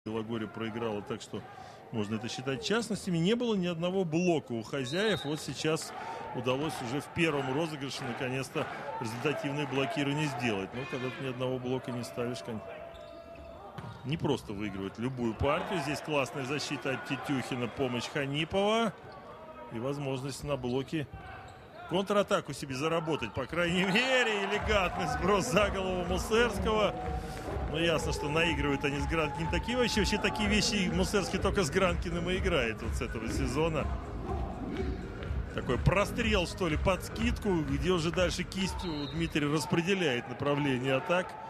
Белогорье проиграла, так что можно это считать частностями. Не было ни одного блока у хозяев. Вот сейчас удалось уже в первом розыгрыше наконец-то результативные блокирования сделать. Но когда ты ни одного блока не ставишь, не просто выигрывать любую партию. Здесь классная защита от Тетюхина, помощь Ханипова и возможность на блоке контратаку себе заработать. По крайней мере, элегантный сброс за голову Мусерского. Ну, ясно, что наигрывают они с Гранкиным такие вещи. Вообще такие вещи Мусерский только с Гранкиным и играет вот с этого сезона. Такой прострел, что ли, под скидку, где уже дальше кистью Дмитрий распределяет направление атак.